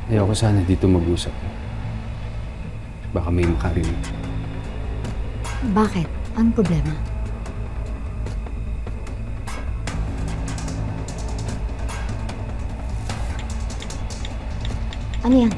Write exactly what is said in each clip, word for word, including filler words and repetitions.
Ayoko sana dito mag-usap. Baka may makarinig. Bakit? Anong problema? Ano yan?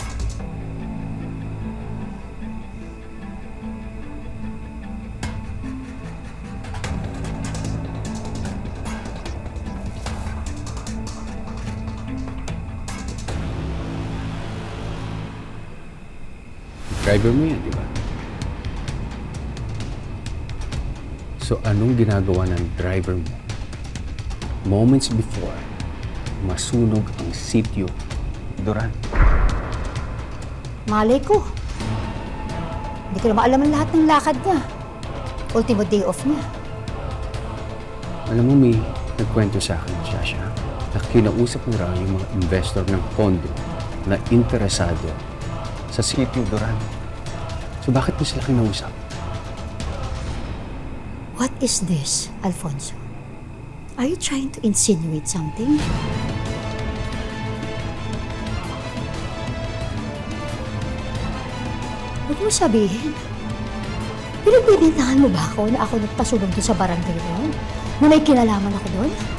Driver mo yan, di ba? So, anong ginagawa ng driver mo moments before masunog ang sitio, Duran? Malay ko. Hindi ko na maalam ang lahat ng lakad niya. Ultimo day off niya. Alam mo, may nagkwento sa akin, Sasha, na kinausap mo raw yung mga investor ng pondo na interesado sa sitio, Duran. So, bakit mo sila kinausap? What is this, Alfonso? Are you trying to insinuate something? Huwag mo sabihin. Pinagbibintangan mo ba ako na ako nagpasulong doon sa barangay doon? Na may kinalaman ako doon?